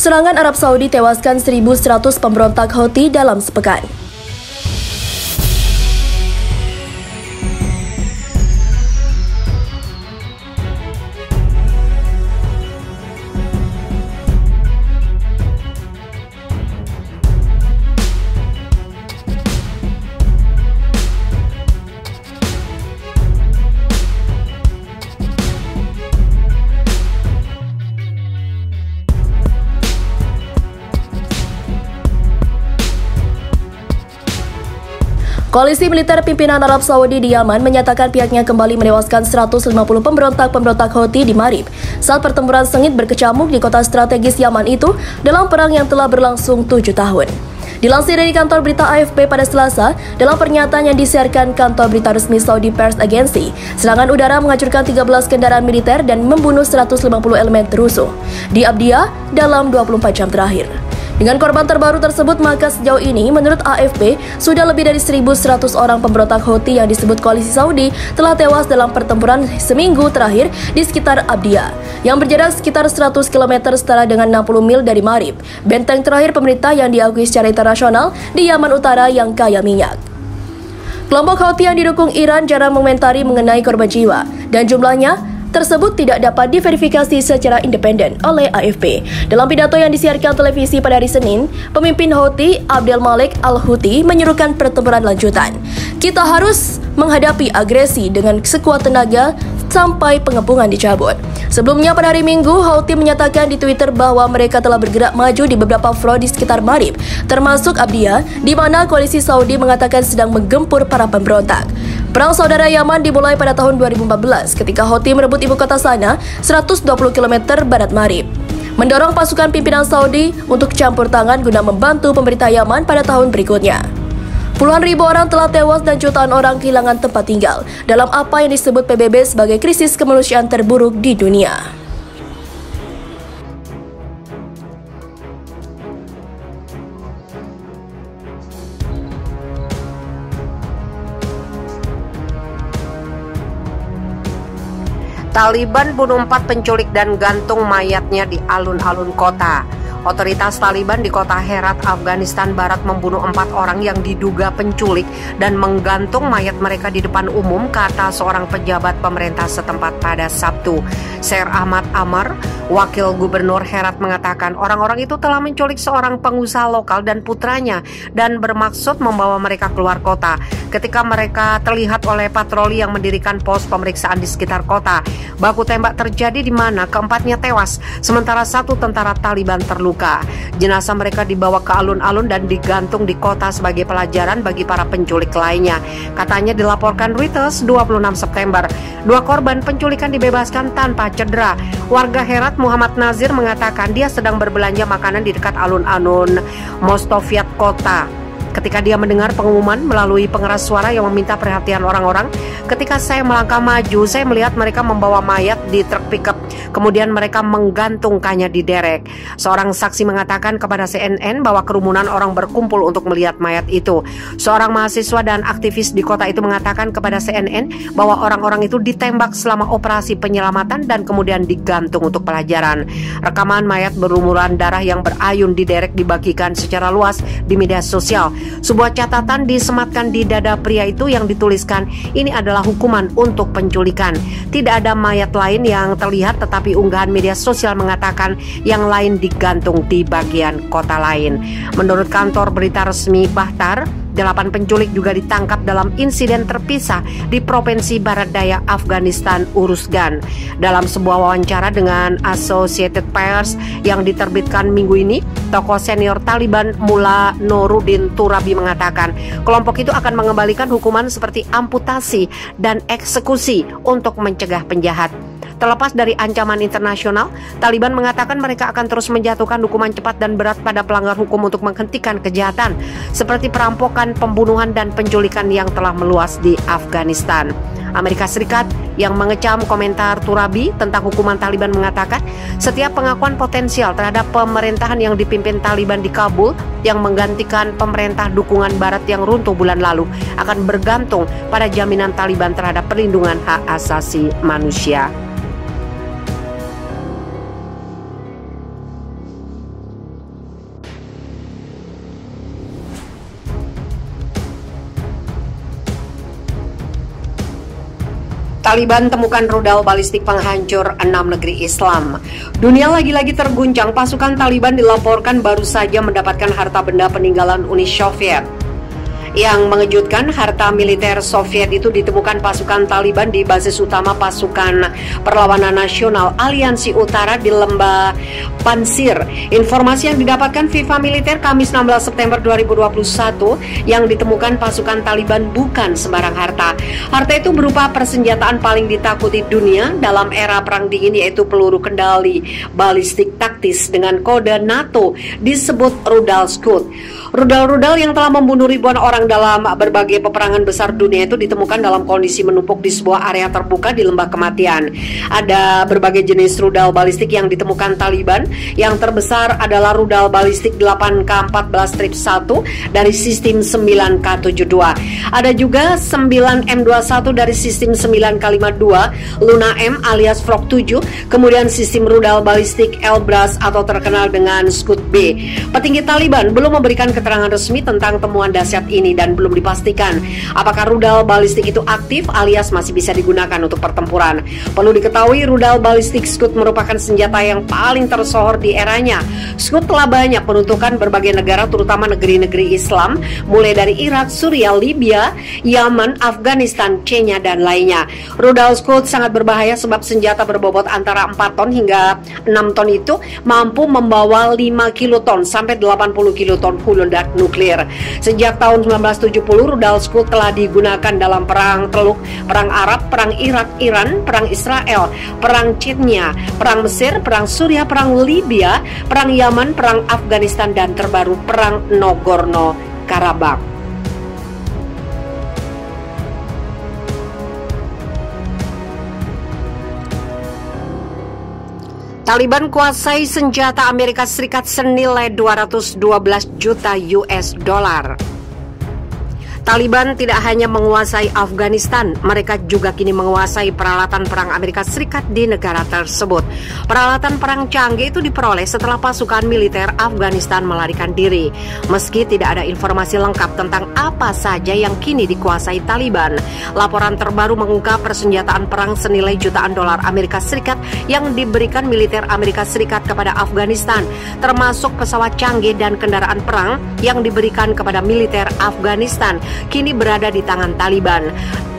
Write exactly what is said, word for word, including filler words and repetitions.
Serangan Arab Saudi tewaskan seribu seratus pemberontak Houthi dalam sepekan. Koalisi militer pimpinan Arab Saudi di Yaman menyatakan pihaknya kembali menewaskan seratus lima puluh pemberontak-pemberontak Houthi di Marib saat pertempuran sengit berkecamuk di kota strategis Yaman itu dalam perang yang telah berlangsung tujuh tahun. Dilansir dari kantor berita A F P pada Selasa, dalam pernyataan yang disiarkan kantor berita resmi Saudi Pers Agency, serangan udara menghancurkan tiga belas kendaraan militer dan membunuh seratus lima puluh elemen terusuh di Abdiyah dalam dua puluh empat jam terakhir. Dengan korban terbaru tersebut, maka sejauh ini menurut A F P sudah lebih dari seribu seratus orang pemberontak Houthi yang disebut koalisi Saudi telah tewas dalam pertempuran seminggu terakhir di sekitar Abdiyah yang berjarak sekitar seratus kilometer setara dengan enam puluh mil dari Marib, benteng terakhir pemerintah yang diakui secara internasional di Yaman Utara yang kaya minyak. Kelompok Houthi yang didukung Iran jarang mengomentari mengenai korban jiwa dan jumlahnya tersebut tidak dapat diverifikasi secara independen oleh A F P. Dalam pidato yang disiarkan televisi pada hari Senin, pemimpin Houthi Abdel Malik Al-Houthi menyerukan pertempuran lanjutan. Kita harus menghadapi agresi dengan sekuat tenaga sampai pengepungan dicabut. Sebelumnya pada hari Minggu, Houthi menyatakan di Twitter bahwa mereka telah bergerak maju di beberapa front di sekitar Marib, termasuk Abdiyah, di mana koalisi Saudi mengatakan sedang menggempur para pemberontak. Perang saudara Yaman dimulai pada tahun dua ribu empat belas ketika Houthi merebut ibu kota sana seratus dua puluh kilometer barat Marib, mendorong pasukan pimpinan Saudi untuk campur tangan guna membantu pemerintah Yaman pada tahun berikutnya. Puluhan ribu orang telah tewas dan jutaan orang kehilangan tempat tinggal dalam apa yang disebut P B B sebagai krisis kemanusiaan terburuk di dunia. Taliban bunuh empat penculik dan gantung mayatnya di alun-alun kota. Otoritas Taliban di kota Herat, Afghanistan Barat membunuh empat orang yang diduga penculik dan menggantung mayat mereka di depan umum, kata seorang pejabat pemerintah setempat pada Sabtu. Sher Ahmad Amar, wakil gubernur Herat, mengatakan orang-orang itu telah menculik seorang pengusaha lokal dan putranya dan bermaksud membawa mereka keluar kota. Ketika mereka terlihat oleh patroli yang mendirikan pos pemeriksaan di sekitar kota, baku tembak terjadi di mana keempatnya tewas, sementara satu tentara Taliban terluka. Jenazah mereka dibawa ke alun-alun dan digantung di kota sebagai pelajaran bagi para penculik lainnya. Katanya dilaporkan Reuters dua puluh enam September. Dua korban penculikan dibebaskan tanpa cedera. Warga Herat Muhammad Nazir mengatakan dia sedang berbelanja makanan di dekat alun-alun Mostofiat kota ketika dia mendengar pengumuman melalui pengeras suara yang meminta perhatian orang-orang. Ketika saya melangkah maju, saya melihat mereka membawa mayat di truk pickup, kemudian mereka menggantungkannya di derek. Seorang saksi mengatakan kepada C N N bahwa kerumunan orang berkumpul untuk melihat mayat itu. Seorang mahasiswa dan aktivis di kota itu mengatakan kepada C N N bahwa orang-orang itu ditembak selama operasi penyelamatan dan kemudian digantung untuk pelajaran. Rekaman mayat berlumuran darah yang berayun di derek dibagikan secara luas di media sosial. Sebuah catatan disematkan di dada pria itu yang dituliskan, "Ini adalah hukuman untuk penculikan." Tidak ada mayat lain yang terlihat, tetapi unggahan media sosial mengatakan yang lain digantung di bagian kota lain. Menurut kantor berita resmi Bahtar, delapan penculik juga ditangkap dalam insiden terpisah di Provinsi Barat Daya Afghanistan, Uruzgan. Dalam sebuah wawancara dengan Associated Press yang diterbitkan minggu ini, tokoh senior Taliban Mullah Nuruddin Turabi mengatakan kelompok itu akan mengembalikan hukuman seperti amputasi dan eksekusi untuk mencegah penjahat. Terlepas dari ancaman internasional, Taliban mengatakan mereka akan terus menjatuhkan hukuman cepat dan berat pada pelanggar hukum untuk menghentikan kejahatan seperti perampokan, pembunuhan, dan penculikan yang telah meluas di Afghanistan. Amerika Serikat yang mengecam komentar Turabi tentang hukuman Taliban mengatakan setiap pengakuan potensial terhadap pemerintahan yang dipimpin Taliban di Kabul yang menggantikan pemerintah dukungan Barat yang runtuh bulan lalu akan bergantung pada jaminan Taliban terhadap perlindungan hak asasi manusia. Taliban temukan rudal balistik penghancur enam negeri Islam. Dunia lagi-lagi terguncang, pasukan Taliban dilaporkan baru saja mendapatkan harta benda peninggalan Uni Soviet. Yang mengejutkan, harta militer Soviet itu ditemukan pasukan Taliban di basis utama pasukan perlawanan nasional Aliansi Utara di Lembah Pansir. Informasi yang didapatkan Viva Militer Kamis enam belas September dua ribu dua puluh satu, yang ditemukan pasukan Taliban bukan sembarang harta. Harta itu berupa persenjataan paling ditakuti dunia dalam era perang dingin, yaitu peluru kendali balistik taktis dengan kode NATO disebut rudal Scud. Rudal-rudal yang telah membunuh ribuan orang dalam berbagai peperangan besar dunia itu ditemukan dalam kondisi menumpuk di sebuah area terbuka di lembah kematian. Ada berbagai jenis rudal balistik yang ditemukan Taliban. Yang terbesar adalah rudal balistik delapan K empat belas strip satu dari sistem sembilan K tujuh puluh dua. Ada juga sembilan M dua puluh satu dari sistem sembilan K lima puluh dua, Luna M alias Frog tujuh, kemudian sistem rudal balistik Elbrus atau terkenal dengan Scud B. Petinggi Taliban belum memberikan keterangan resmi tentang temuan dahsyat ini dan belum dipastikan apakah rudal balistik itu aktif alias masih bisa digunakan untuk pertempuran. Perlu diketahui, rudal balistik Scud merupakan senjata yang paling tersohor di eranya. Scud telah banyak menuntukkan berbagai negara, terutama negeri-negeri Islam, mulai dari Irak, Suriah, Libya, Yaman, Afghanistan, China, dan lainnya. Rudal Scud sangat berbahaya sebab senjata berbobot antara empat ton hingga enam ton itu mampu membawa lima kiloton sampai delapan puluh kiloton ledak nuklir. Sejak tahun seribu sembilan ratus tujuh puluh, rudal Scud telah digunakan dalam perang Teluk, perang Arab, perang Irak, Iran, perang Israel, perang Chechnya, perang Mesir, perang Suriah, perang Libya, perang Yaman, perang Afghanistan, dan terbaru perang Nagorno-Karabakh. Taliban kuasai senjata Amerika Serikat senilai dua ratus dua belas juta U S dollar. Taliban tidak hanya menguasai Afghanistan, mereka juga kini menguasai peralatan perang Amerika Serikat di negara tersebut. Peralatan perang canggih itu diperoleh setelah pasukan militer Afghanistan melarikan diri. Meski tidak ada informasi lengkap tentang apa saja yang kini dikuasai Taliban, laporan terbaru mengungkap persenjataan perang senilai jutaan dolar Amerika Serikat yang diberikan militer Amerika Serikat kepada Afghanistan, termasuk pesawat canggih dan kendaraan perang yang diberikan kepada militer Afghanistan, kini berada di tangan Taliban.